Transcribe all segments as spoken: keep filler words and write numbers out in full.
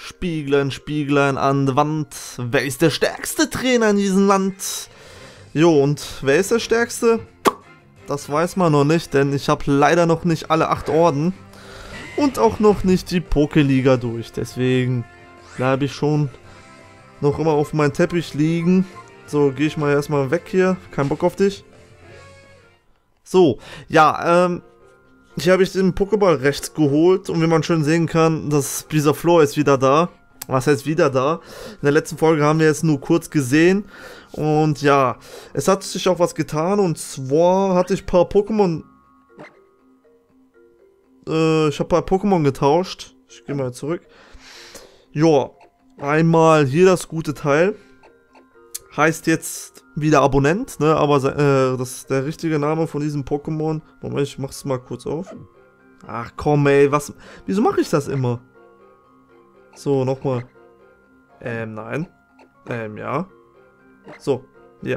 Spieglein, Spieglein an der Wand. Wer ist der stärkste Trainer in diesem Land? Jo, und wer ist der stärkste? Das weiß man noch nicht, denn ich habe leider noch nicht alle acht Orden. Und auch noch nicht die Pokeliga durch. Deswegen bleibe ich schon noch immer auf meinem Teppich liegen. So, gehe ich mal erstmal weg hier. Kein Bock auf dich. So, ja, ähm... hier habe ich den Pokéball rechts geholt und wie man schön sehen kann, das Bisaflor ist wieder da. Was heißt wieder da? In der letzten Folge haben wir es nur kurz gesehen. Und ja, es hat sich auch was getan und zwar hatte ich ein paar Pokémon... Äh, ich habe ein paar Pokémon getauscht. Ich gehe mal zurück. Ja, einmal hier das gute Teil. Heißt jetzt wieder Abonnent, ne? Aber äh, das ist der richtige Name von diesem Pokémon. Moment, ich mach's mal kurz auf. Ach komm, ey, was? Wieso mache ich das immer? So, nochmal. Ähm, nein. Ähm, ja. So, ja.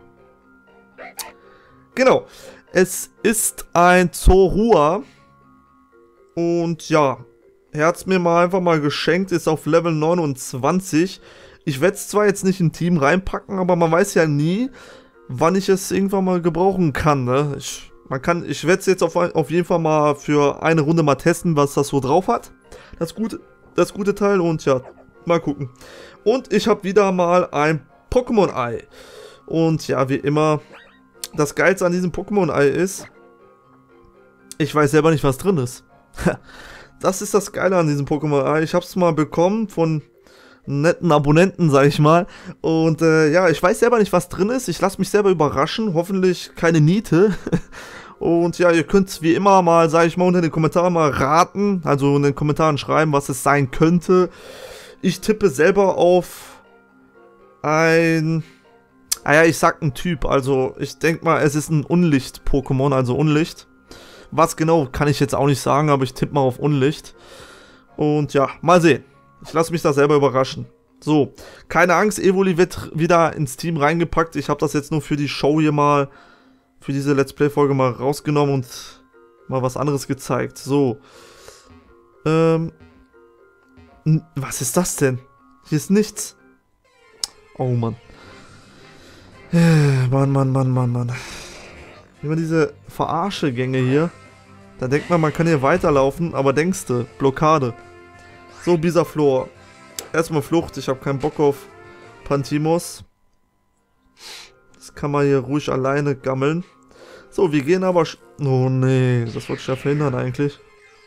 Genau. Es ist ein Zorua. Und ja, er hat's mir mal einfach mal geschenkt, ist auf Level neunundzwanzig. Ich werde es zwar jetzt nicht in Team reinpacken, aber man weiß ja nie, wann ich es irgendwann mal gebrauchen kann, ne? Ich, man kann, ich werde es jetzt auf, auf jeden Fall mal für eine Runde mal testen, was das so drauf hat. Das gute, das gute Teil und ja, mal gucken. Und ich habe wieder mal ein Pokémon-Ei. Und ja, wie immer, das Geilste an diesem Pokémon-Ei ist, ich weiß selber nicht, was drin ist. Das ist das Geile an diesem Pokémon-Ei. Ich habe es mal bekommen von netten Abonnenten, sag ich mal. Und äh, ja, ich weiß selber nicht, was drin ist. Ich lasse mich selber überraschen. Hoffentlich keine Niete. Und ja, ihr könnt wie immer mal, sag ich mal, unter den Kommentaren mal raten. Also in den Kommentaren schreiben, was es sein könnte. Ich tippe selber auf ein... Ah ja, ich sag ein Typ. Also ich denke mal, es ist ein Unlicht-Pokémon, also Unlicht. Was genau, kann ich jetzt auch nicht sagen, aber ich tippe mal auf Unlicht. Und ja, mal sehen. Ich lasse mich da selber überraschen. So, keine Angst, Evoli wird wieder ins Team reingepackt. Ich habe das jetzt nur für die Show hier mal, für diese Let's Play-Folge mal rausgenommen und mal was anderes gezeigt. So. Ähm. Was ist das denn? Hier ist nichts. Oh, Mann. Mann, Mann, Mann, Mann, Mann. Immer diese Verarschegänge hier. Da denkt man, man kann hier weiterlaufen, aber denkst du, Blockade. So, Bisaflor. Erstmal Flucht, ich habe keinen Bock auf Pantimos. Das kann man hier ruhig alleine gammeln. So, wir gehen aber... Oh nee, das wollte ich ja verhindern eigentlich.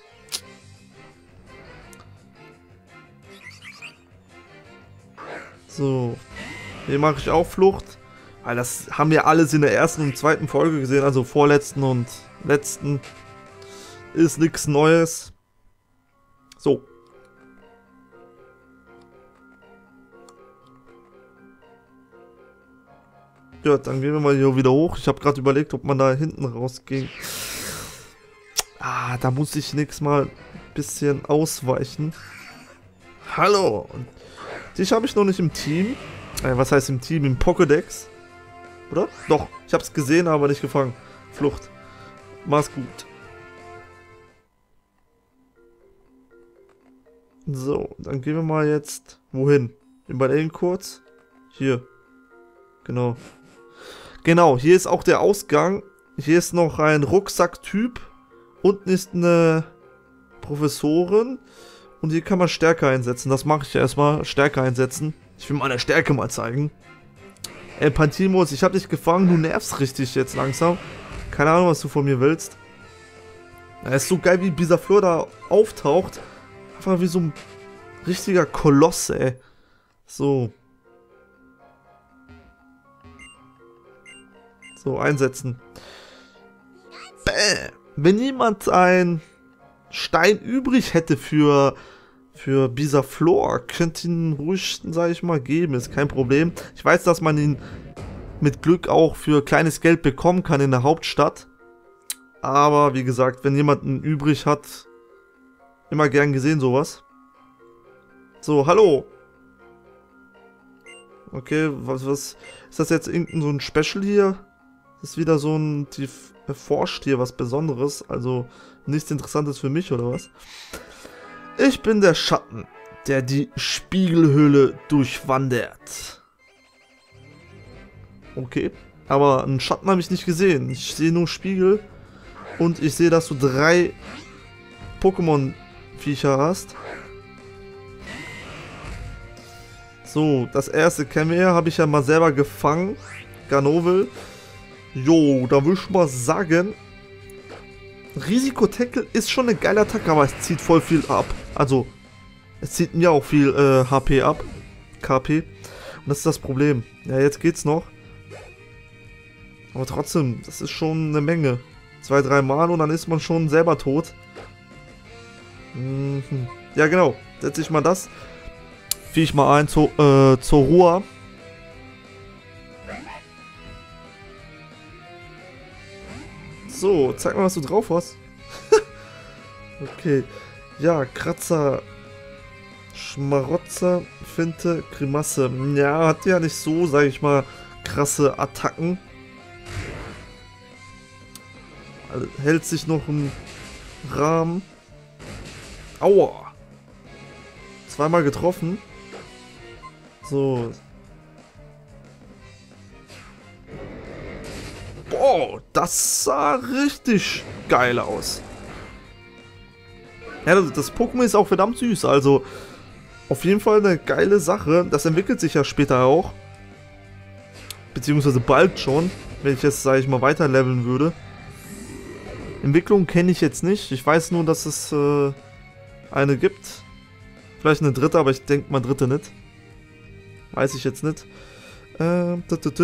So, hier mache ich auch Flucht. Weil das haben wir alles in der ersten und zweiten Folge gesehen, also vorletzten und letzten. Ist nichts Neues. So. Ja, dann gehen wir mal hier wieder hoch. Ich habe gerade überlegt, ob man da hinten rausging. Ah, da muss ich nächstes Mal ein bisschen ausweichen. Hallo. Dich habe ich noch nicht im Team. Äh, was heißt im Team? Im Pokédex. Oder? Doch, ich habe es gesehen, aber nicht gefangen. Flucht. Mach's gut. So, dann gehen wir mal jetzt... Wohin? Überlegen kurz. Hier. Genau. Genau, hier ist auch der Ausgang. Hier ist noch ein Rucksacktyp. Unten ist eine Professorin. Und hier kann man Stärke einsetzen. Das mache ich ja erstmal. Stärke einsetzen. Ich will meine Stärke mal zeigen. Ey, Pantimos, ich habe dich gefangen. Du nervst richtig jetzt langsam. Keine Ahnung, was du von mir willst. Er ist so geil, wie Bisaflor da auftaucht. Einfach wie so ein richtiger Koloss, ey. So. So, einsetzen. Bäh. Wenn jemand ein Stein übrig hätte für, für Bisaflor, könnte ihn ruhig, sag ich mal, geben. Ist kein Problem. Ich weiß, dass man ihn mit Glück auch für kleines Geld bekommen kann in der Hauptstadt. Aber wie gesagt, wenn jemand einen übrig hat, immer gern gesehen sowas. So, hallo. Okay, was, was ist das jetzt irgendein so ein Special hier? Das ist wieder so ein, die erforscht hier was Besonderes, also nichts Interessantes für mich oder was? Ich bin der Schatten. der die Spiegelhöhle durchwandert. Okay, aber einen Schatten habe ich nicht gesehen. Ich sehe nur Spiegel und ich sehe, dass du drei Pokémon-Viecher hast. So, das erste kennen wir ja, habe ich ja mal selber gefangen. Ganovel. Jo, da würde ich mal sagen, Risiko-Tackle ist schon eine geile Attacke, aber es zieht voll viel ab. Also, es zieht mir auch viel äh, H P ab. K P. Und das ist das Problem. Ja, jetzt geht's noch. Aber trotzdem, das ist schon eine Menge. Zwei, drei Mal und dann ist man schon selber tot. Mhm. Ja, genau. Setze ich mal das Viech mal ein, zu, äh, zur Ruhe. So, zeig mal, was du drauf hast. Okay. Ja, Kratzer, Schmarotzer, Finte, Grimasse. Ja, hat ja nicht so, sag ich mal, krasse Attacken. Also, hält sich noch im Rahmen. Aua. Zweimal getroffen. So. Boah, das sah richtig geil aus. Ja, das, das Pokémon ist auch verdammt süß, also auf jeden Fall eine geile Sache. Das entwickelt sich ja später auch. Beziehungsweise bald schon, wenn ich jetzt, sage ich mal, weiter leveln würde. Entwicklung kenne ich jetzt nicht. Ich weiß nur, dass es äh, eine gibt. Vielleicht eine dritte, aber ich denke mal dritte nicht. Weiß ich jetzt nicht. Äh,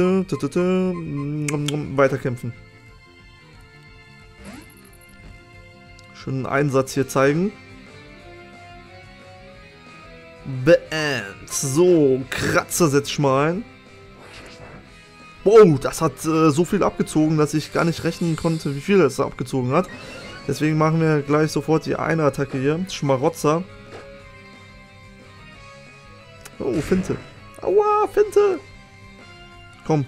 weiterkämpfen. Schönen Einsatz hier zeigen. Beendet. So, Kratzer setz ich mal ein. Wow, das hat äh, so viel abgezogen, dass ich gar nicht rechnen konnte, wie viel es abgezogen hat. Deswegen machen wir gleich sofort die eine Attacke hier. Schmarotzer. Oh, Finte. Aua, Finte. Komm.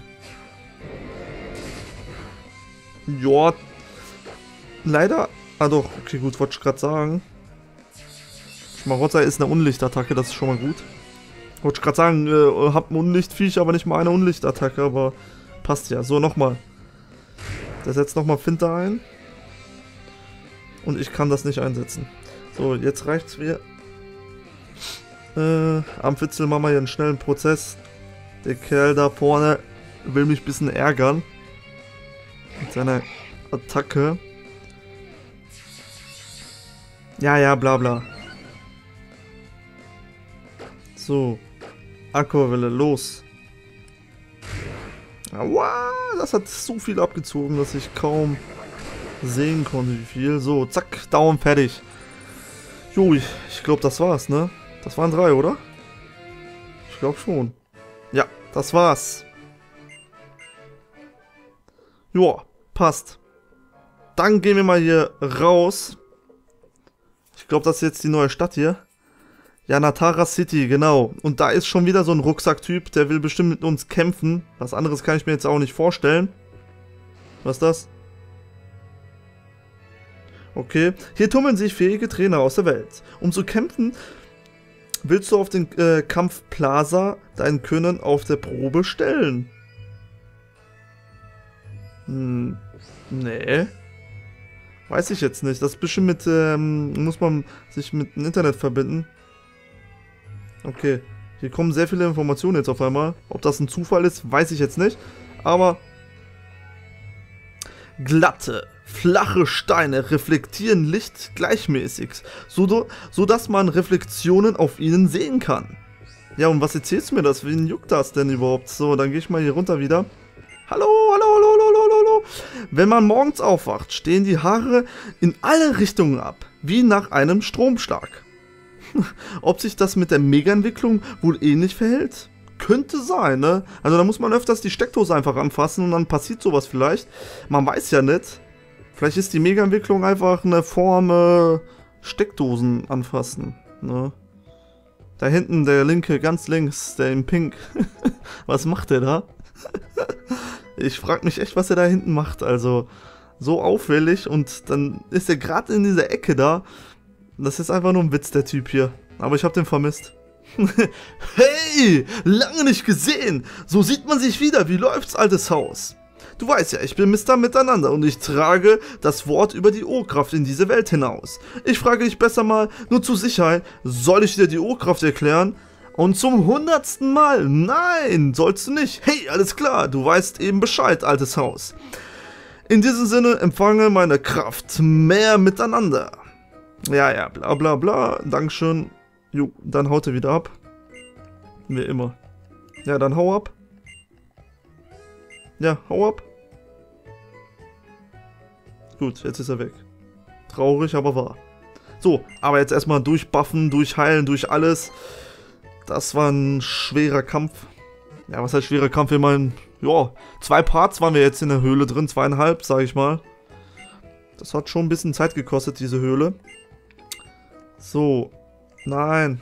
Ja. Leider. Ah doch, okay, gut, wollte ich gerade sagen. Schmarotzer ist eine Unlichtattacke, das ist schon mal gut. Wollte ich gerade sagen, äh, hab ein Unlichtviech, aber nicht mal eine Unlichtattacke, aber passt ja. So, nochmal. Der setzt nochmal Finte ein. Und ich kann das nicht einsetzen. So, jetzt reicht's mir. Äh, am Fitzel machen wir hier einen schnellen Prozess. Der Kerl da vorne will mich ein bisschen ärgern. Mit seiner Attacke. Ja, ja, bla bla. So. Aquavelle, los. Aua, das hat so viel abgezogen, dass ich kaum sehen konnte, wie viel. So, zack, Daumen fertig. Jo, ich, ich glaube, das war's, ne? Das waren drei, oder? Ich glaube schon. Ja, das war's. Joa, passt. Dann gehen wir mal hier raus. Ich glaube, das ist jetzt die neue Stadt hier. Ja, Natara City, genau. Und da ist schon wieder so ein Rucksacktyp, der will bestimmt mit uns kämpfen. Was anderes kann ich mir jetzt auch nicht vorstellen. Was ist das? Okay. Hier tummeln sich fähige Trainer aus der Welt. Um zu kämpfen, willst du auf den äh, Kampfplaza dein Können auf der Probe stellen? Hm, nee. Weiß ich jetzt nicht. Das ist bestimmt mit, ähm, muss man sich mit dem Internet verbinden. Okay. Hier kommen sehr viele Informationen jetzt auf einmal. Ob das ein Zufall ist, weiß ich jetzt nicht. Aber glatte, flache Steine reflektieren Licht gleichmäßig, so, so dass man Reflexionen auf ihnen sehen kann. Ja, und was erzählst du mir das? Wen juckt das denn überhaupt? So, dann gehe ich mal hier runter wieder. Hallo, hallo, hallo, hallo, hallo, hallo. Wenn man morgens aufwacht, stehen die Haare in alle Richtungen ab, wie nach einem Stromschlag. Ob sich das mit der Mega-Entwicklung wohl ähnlich verhält? Könnte sein, ne? Also da muss man öfters die Steckdose einfach anfassen und dann passiert sowas vielleicht. Man weiß ja nicht. Vielleicht ist die Mega-Entwicklung einfach eine Form äh, Steckdosen anfassen, ne? Da hinten der linke, ganz links, der in Pink. Was macht der da? Ich frag mich echt, was er da hinten macht. Also so auffällig und dann ist er gerade in dieser Ecke da. Das ist einfach nur ein Witz, der Typ hier. Aber ich habe den vermisst. Hey, lange nicht gesehen. So sieht man sich wieder. Wie läuft's, altes Haus? Du weißt ja, ich bin Mister Miteinander und ich trage das Wort über die Urkraft in diese Welt hinaus. Ich frage dich besser mal, nur zur Sicherheit, soll ich dir die Urkraft erklären? Und zum hundertsten Mal, nein, sollst du nicht. Hey, alles klar, du weißt eben Bescheid, altes Haus. In diesem Sinne, empfange meine Kraft, mehr Miteinander. Ja, ja, bla bla bla, Dankeschön. Jo, dann haut er wieder ab. Wie immer. Ja, dann hau ab. Ja, hau ab. Gut, jetzt ist er weg. Traurig, aber wahr. So, aber jetzt erstmal durchbuffen, durchheilen, durch alles. Das war ein schwerer Kampf. Ja, was heißt schwerer Kampf? Ich meine, ja, zwei Parts waren wir jetzt in der Höhle drin, zweieinhalb, sage ich mal. Das hat schon ein bisschen Zeit gekostet, diese Höhle. So, nein.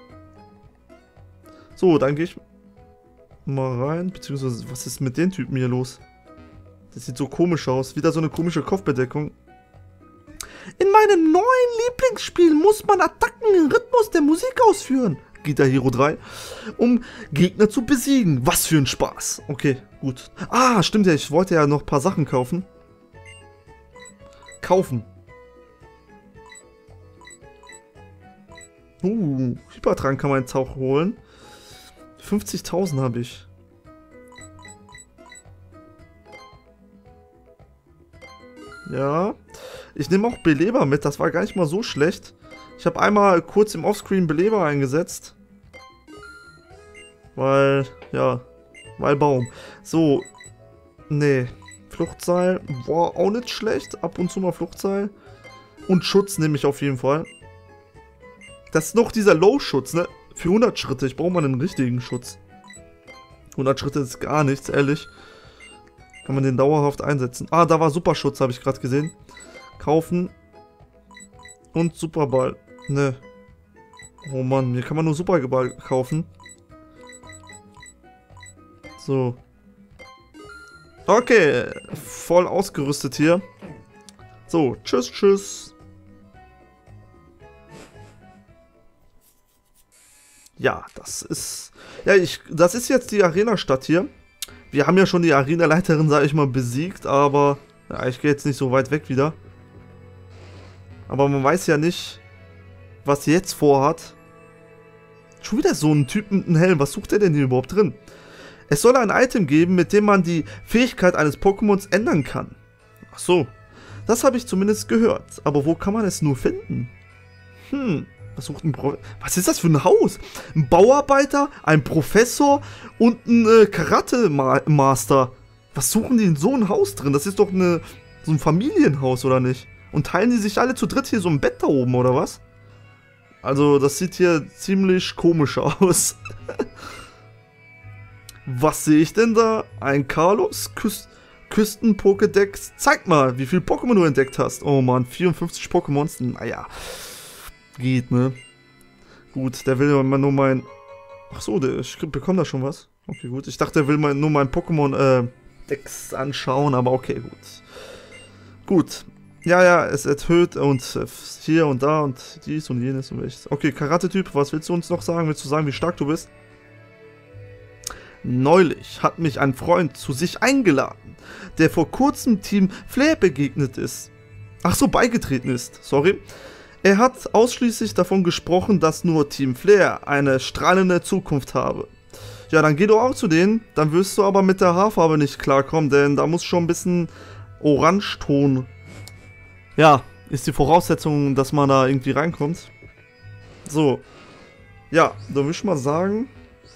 So, dann gehe ich mal rein, beziehungsweise, was ist mit den Typen hier los? Das sieht so komisch aus, wieder so eine komische Kopfbedeckung. In meinem neuen Lieblingsspiel muss man Attacken im Rhythmus der Musik ausführen. Guitar Hero drei, um Gegner zu besiegen. Was für ein Spaß. Okay, gut. Ah, stimmt ja, ich wollte ja noch ein paar Sachen kaufen. Kaufen. Uh, Hypertrank kann man jetzt auch holen. fünfzigtausend habe ich. Ja. Ich nehme auch Beleber mit, das war gar nicht mal so schlecht. Ich habe einmal kurz im Offscreen Beleber eingesetzt. Weil, ja, weil Baum. So, nee. Fluchtseil, war auch nicht schlecht. Ab und zu mal Fluchtseil. Und Schutz nehme ich auf jeden Fall. Das ist noch dieser Low-Schutz, ne? Für hundert Schritte, ich brauche mal einen richtigen Schutz. hundert Schritte ist gar nichts, ehrlich. Kann man den dauerhaft einsetzen. Ah, da war Superschutz, habe ich gerade gesehen. Kaufen. Und Superball. Ne. Oh Mann, hier kann man nur Superball kaufen. So. Okay. Voll ausgerüstet hier. So, tschüss, tschüss. Ja, das ist... Ja, ich, das ist jetzt die Arena-Stadt hier. Wir haben ja schon die Arena-Leiterin, sage ich mal, besiegt, aber... Ja, ich gehe jetzt nicht so weit weg wieder. Aber man weiß ja nicht, was sie jetzt vorhat. Schon wieder so ein Typ mit einem Helm. Was sucht er denn hier überhaupt drin? Es soll ein Item geben, mit dem man die Fähigkeit eines Pokémons ändern kann. Ach so. Das habe ich zumindest gehört. Aber wo kann man es nur finden? Hm. Was sucht ein Pro Was ist das für ein Haus? Ein Bauarbeiter, ein Professor und ein äh, Karate-Master. Was suchen die in so ein Haus drin? Das ist doch eine, so ein Familienhaus, oder nicht? Und teilen die sich alle zu dritt hier so ein Bett da oben, oder was? Also, das sieht hier ziemlich komisch aus. Was sehe ich denn da? Ein Carlos Küs Küsten-Pokédex. Zeig mal, wie viel Pokémon du entdeckt hast. Oh Mann, vierundfünfzig Pokémons. Naja. Geht, ne? Gut, der will immer nur mein... Ach so, der, ich bekomme da schon was. Okay, gut. Ich dachte, der will mal nur mein Pokémon-Dex äh, anschauen, aber okay, gut. Gut. Ja, ja, es erhöht und äh, hier und da und dies und jenes und welches. Okay, Karate-Typ, was willst du uns noch sagen? Willst du sagen, wie stark du bist? Neulich hat mich ein Freund zu sich eingeladen, der vor kurzem Team Flair begegnet ist. Ach so, beigetreten ist, sorry. Er hat ausschließlich davon gesprochen, dass nur Team Flair eine strahlende Zukunft habe. Ja, dann geh doch auch zu denen, dann wirst du aber mit der Haarfarbe nicht klarkommen, denn da muss schon ein bisschen Orangeton. Ja, ist die Voraussetzung, dass man da irgendwie reinkommt. So. Ja, dann würde ich mal sagen...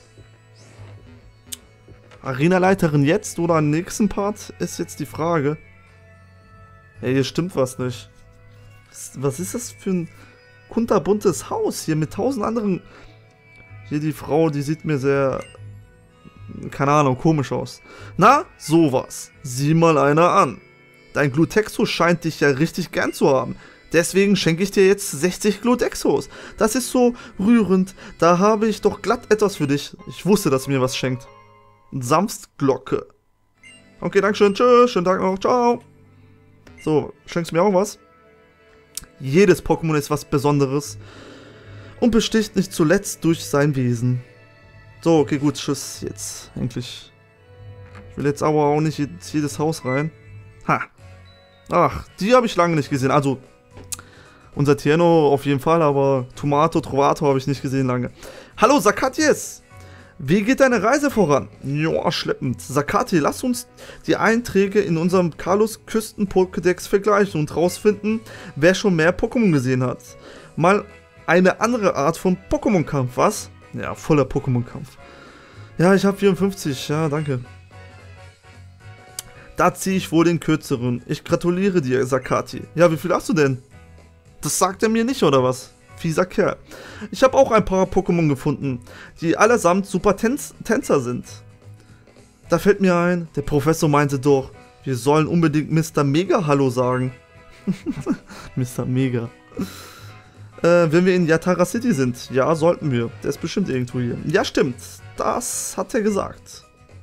Arena-Leiterin jetzt oder im nächsten Part ist jetzt die Frage. Ey, hier stimmt was nicht. Was ist das für ein kunterbuntes Haus hier mit tausend anderen... Hier die Frau, die sieht mir sehr... Keine Ahnung, komisch aus. Na, sowas. Sieh mal einer an. Dein Glutexo scheint dich ja richtig gern zu haben. Deswegen schenke ich dir jetzt sechzig Glutexos. Das ist so rührend. Da habe ich doch glatt etwas für dich. Ich wusste, dass du mir was schenkt. Samstglocke. Okay, dankeschön. Tschüss. Schönen Tag noch. Ciao. So, schenkst du mir auch was? Jedes Pokémon ist was Besonderes. und besticht nicht zuletzt durch sein Wesen. So, okay, gut, tschüss, jetzt, endlich. Ich will jetzt aber auch nicht in jedes Haus rein. Ha. Ach, die habe ich lange nicht gesehen, also unser Tierno auf jeden Fall, aber Tomato, Trovato habe ich nicht gesehen lange. Hallo, Sakaties! Wie geht deine Reise voran? Joa, schleppend. Sakati, lass uns die Einträge in unserem Kalos-Küsten-Pokédex vergleichen und rausfinden, wer schon mehr Pokémon gesehen hat. Mal eine andere Art von Pokémon-Kampf, was? Ja, voller Pokémon-Kampf. Ja, ich habe vierundfünfzig, ja, danke. Da ziehe ich wohl den kürzeren. Ich gratuliere dir, Sakati. Ja, wie viel hast du denn? Das sagt er mir nicht, oder was? Fieser Kerl. Ich habe auch ein paar Pokémon gefunden, die allesamt super Tänz Tänzer sind. Da fällt mir ein, der Professor meinte doch, wir sollen unbedingt Mister Mega Hallo sagen. Mister Mega. Äh, wenn wir in Yatara City sind. Ja, sollten wir. Der ist bestimmt irgendwo hier. Ja, stimmt. Das hat er gesagt.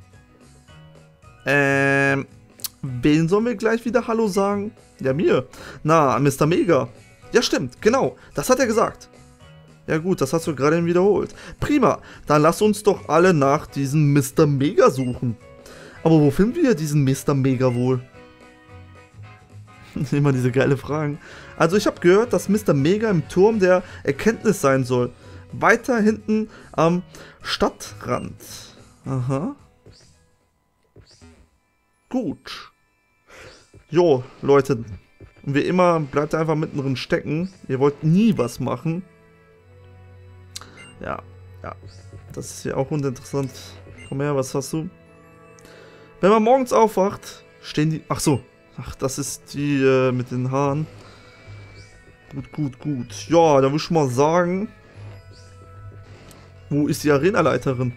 Ähm, wen sollen wir gleich wieder Hallo sagen? Ja, mir. Na, Mister Mega. Ja, stimmt, genau, das hat er gesagt. Ja gut, das hast du gerade eben wiederholt. Prima, dann lass uns doch alle nach diesem Mister Mega suchen. Aber wo finden wir diesen Mister Mega wohl? Immer diese geile Fragen. Also ich habe gehört, dass Mister Mega im Turm der Erkenntnis sein soll. Weiter hinten am Stadtrand. Aha. Gut. Jo, Leute. Und wie immer, bleibt einfach mittendrin stecken. Ihr wollt nie was machen. Ja, ja. Das ist ja auch uninteressant. Komm her, was hast du? Wenn man morgens aufwacht, stehen die... Ach so. Ach, das ist die äh, mit den Haaren. Gut, gut, gut. Ja, dann würde ich mal sagen... Wo ist die Arenaleiterin?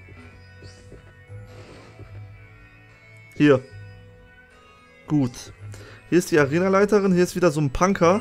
Hier. Gut. Hier ist die Arenaleiterin, hier ist wieder so ein Punker.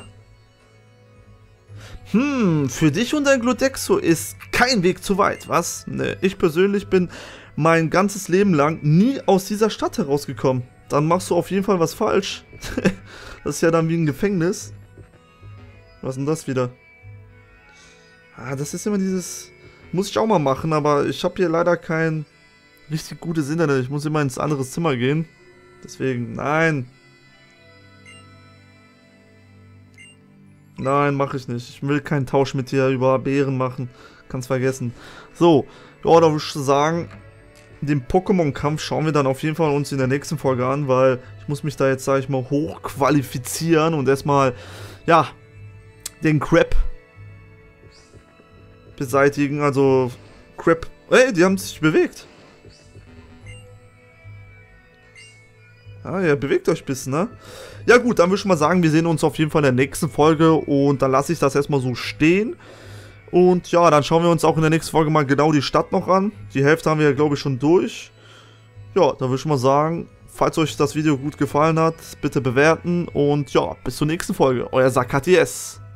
Hm, für dich und dein Glodexo ist kein Weg zu weit, was? Ne, ich persönlich bin mein ganzes Leben lang nie aus dieser Stadt herausgekommen. Dann machst du auf jeden Fall was falsch. Das ist ja dann wie ein Gefängnis. Was ist denn das wieder? Ah, das ist immer dieses... Muss ich auch mal machen, aber ich habe hier leider kein richtig gutes Internet. Ich muss immer ins andere Zimmer gehen. Deswegen, nein. Nein, mache ich nicht. Ich will keinen Tausch mit dir über Beeren machen. Kannst vergessen. So, ja, da würde ich sagen, den Pokémon-Kampf schauen wir dann auf jeden Fall uns in der nächsten Folge an, weil ich muss mich da jetzt, sage ich mal, hochqualifizieren und erstmal, ja, den Crap beseitigen. Also, Crap. Ey, die haben sich bewegt. Ja, ihr bewegt euch ein bisschen, ne? Ja gut, dann würde ich mal sagen, wir sehen uns auf jeden Fall in der nächsten Folge und dann lasse ich das erstmal so stehen. Und ja, dann schauen wir uns auch in der nächsten Folge mal genau die Stadt noch an. Die Hälfte haben wir ja, glaube ich, schon durch. Ja, dann würde ich mal sagen, falls euch das Video gut gefallen hat, bitte bewerten und ja, bis zur nächsten Folge. Euer Sakaties.